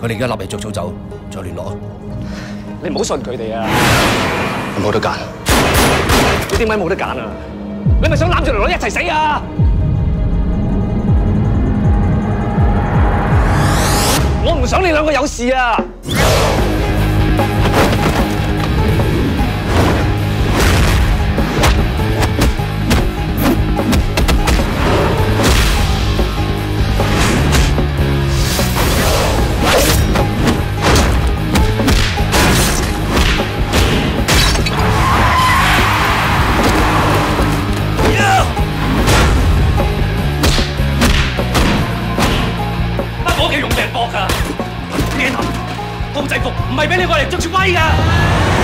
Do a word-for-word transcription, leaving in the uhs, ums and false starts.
佢哋而家立嚟着草走，再聯絡啊！ 你唔好信佢哋啊！ 冇得揀。 你點解冇得揀啊？你咪想攬住條女一齊死啊！我唔想你兩個有事啊！我嘅用命搏㗎，鏡頭公仔服唔係俾你過嚟捉住威㗎！